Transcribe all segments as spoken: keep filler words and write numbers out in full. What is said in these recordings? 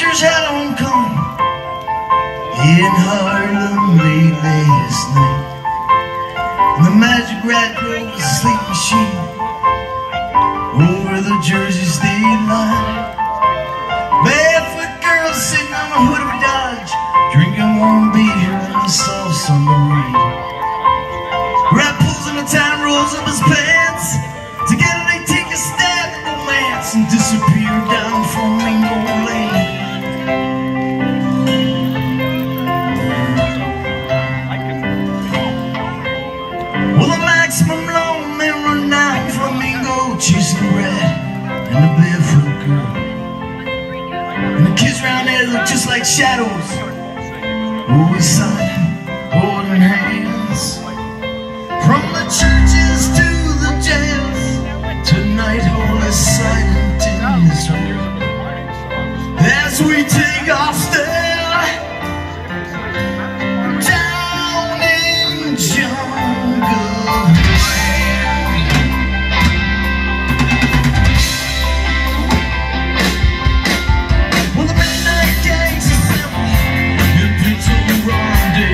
soldiers had homecoming in Harlem late last night, and the Magic Rat drove a sleep machine over the Jersey state line. Barefoot girls sitting on the hood of a Dodge, drinking warm beer in the soft summer rain. Rat pulls in the time, rolls up his pants. Together they take a stab at romance and disappear down Flamingo Lane. Well, the maximum law men run down Flamingo, chasing the rat and the barefoot girl. And the kids around there look just like shadows, always silent, holding hands. From the churches to the jails, tonight all is silent in this world. As we take our stare down in jungle land. Well, the midnight gangs assemble in Pizzo Rendezvous.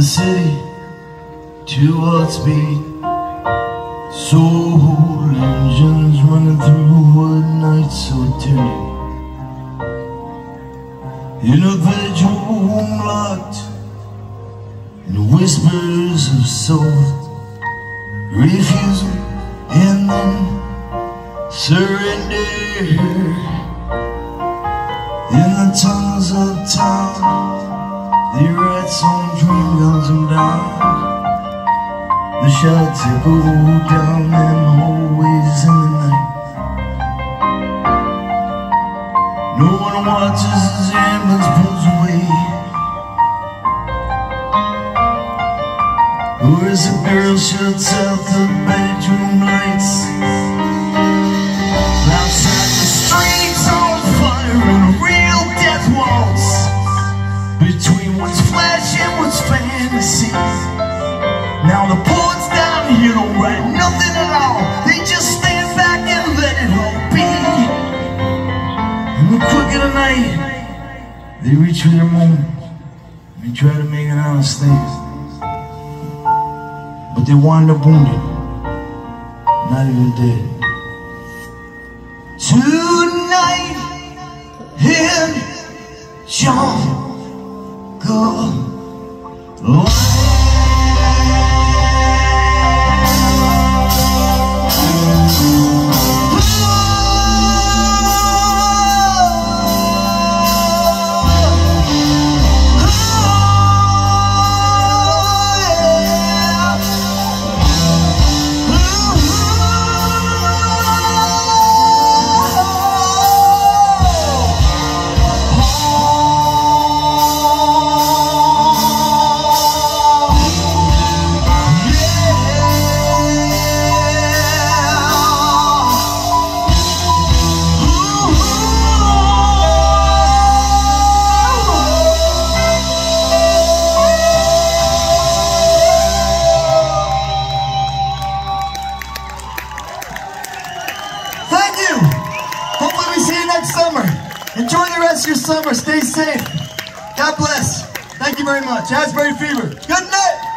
city towards speed. Soul engines running through a night so dirty. In a bedroom locked in whispers of soul, refusal and then surrender. In the tunnels of town, the rats on dream guns and down. The shots that go down them hallways in the night. No one watches as the ambulance pulls away. Or as a girl shuts out the bedroom lights. Outside the streets on fire and a real death waltz between what's flesh and what's fantasy. Now the poets down here don't write nothing at all. They just stand back and let it all be. In the quick of the night, they reach for their moment. They try to make an honest thing, but they wind up wounded, not even dead. Tonight in jungle life. Summer. Enjoy the rest of your summer. Stay safe. God bless. Thank you very much. Asbury Fever. Good night.